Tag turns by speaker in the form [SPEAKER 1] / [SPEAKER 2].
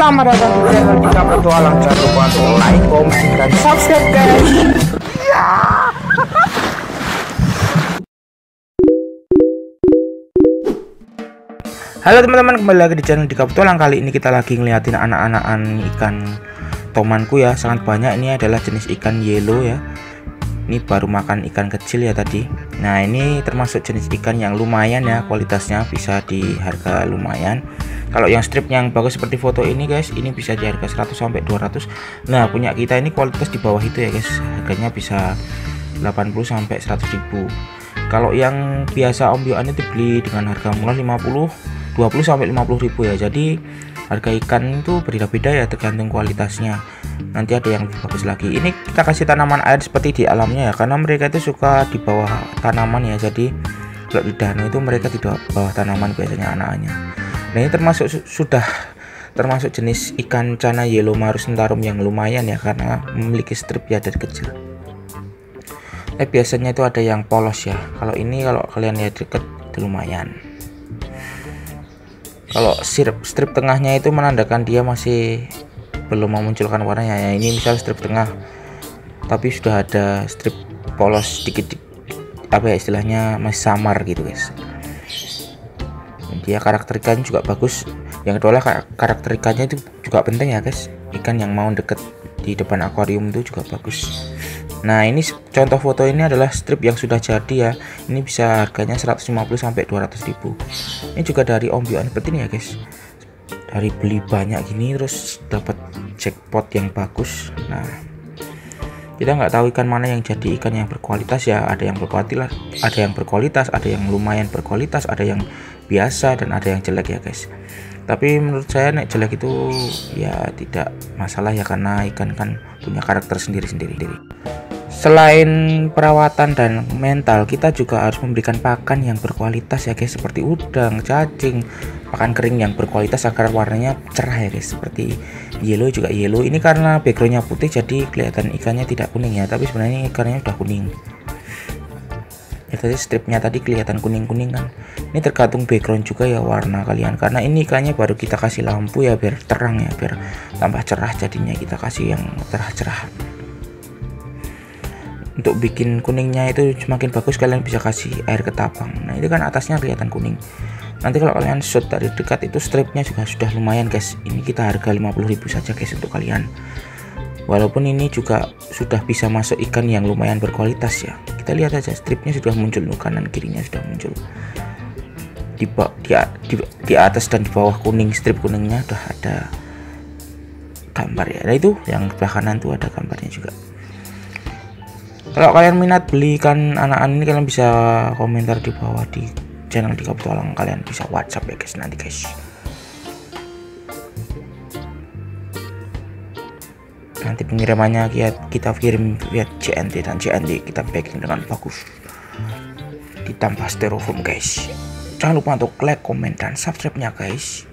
[SPEAKER 1] Selamat datang di channel Dika Petualang. Jangan lupa untuk like, komen, dan subscribe guys. Halo teman-teman, kembali lagi di channel Dika Petualang. Kali ini kita lagi ngeliatin anak-anakan ikan tomanku ya. Sangat banyak, ini adalah jenis ikan yellow ya. Ini baru makan ikan kecil ya tadi. Nah, ini termasuk jenis ikan yang lumayan ya, kualitasnya bisa di harga lumayan. Kalau yang strip yang bagus seperti foto ini guys, ini bisa di harga 100 sampai 200. Nah, punya kita ini kualitas di bawah itu ya guys. Harganya bisa 80 sampai 100 ribu. Kalau yang biasa Om Yohan itu beli dengan harga murah 20 sampai 50 ribu ya. Jadi harga ikan itu berbeda-beda ya, tergantung kualitasnya. Nanti ada yang lebih bagus lagi. Ini kita kasih tanaman air seperti di alamnya ya, karena mereka itu suka di bawah tanaman ya. Jadi kalau di danau itu mereka di bawah tanaman biasanya anak-anaknya. Nah, ini sudah termasuk jenis ikan cana yellow marus sentarum yang lumayan ya, karena memiliki strip ya dari kecil. Biasanya itu ada yang polos ya. Kalau ini kalau kalian lihat deket itu lumayan. Kalau strip tengahnya itu menandakan dia masih belum memunculkan warnanya ya. Ini misal strip tengah tapi sudah ada strip polos sedikit, apa ya istilahnya, masih samar gitu guys. Dia karakter ikannya juga bagus. Yang kedua lah, karakter ikannya itu juga penting ya guys. Ikan yang mau deket di depan akuarium itu juga bagus. Nah, ini contoh foto ini adalah strip yang sudah jadi ya. Ini bisa harganya 150 sampai 200 ribu. Ini juga dari Om Yohan seperti ini ya guys. Dari beli banyak gini terus dapat jackpot yang bagus. Nah, kita nggak tahu ikan mana yang jadi ikan yang berkualitas ya. Ada yang berkualitas, ada yang lumayan berkualitas, ada yang biasa, dan ada yang jelek ya guys. Tapi menurut saya nek jelek itu ya tidak masalah ya, karena ikan kan punya karakter sendiri-sendiri. Selain perawatan dan mental, kita juga harus memberikan pakan yang berkualitas ya guys, seperti udang, cacing, pakan kering yang berkualitas agar warnanya cerah ya guys. Seperti yellow juga yellow. Ini karena backgroundnya putih jadi kelihatan ikannya tidak kuning ya, tapi sebenarnya ikannya udah kuning. Ya tadi stripnya tadi kelihatan kuning-kuning kan. Ini tergantung background juga ya warna kalian, karena ini ikannya baru kita kasih lampu ya biar terang ya, biar tambah cerah, jadinya kita kasih yang cerah-cerah. Untuk bikin kuningnya itu semakin bagus, kalian bisa kasih air ketapang. Nah, itu kan atasnya kelihatan kuning. Nanti kalau kalian shoot dari dekat itu stripnya juga sudah lumayan guys. Ini kita harga 50 ribu saja guys untuk kalian. Walaupun ini juga sudah bisa masuk ikan yang lumayan berkualitas ya. Kita lihat aja stripnya sudah muncul, kanan kirinya sudah muncul. Di atas dan di bawah kuning, strip kuningnya udah ada gambar ya. Nah, itu yang sebelah kanan tuh ada gambarnya juga. Kalau kalian minat beli ikan anak-anak ini, kalian bisa komentar di bawah di channel Dika Petualang. Kalian bisa WhatsApp ya guys nanti guys. Nanti pengirimannya kita kirim via CNT, dan CNT kita packing dengan bagus ditambah styrofoam guys. Jangan lupa untuk like, komen, dan subscribe nya guys.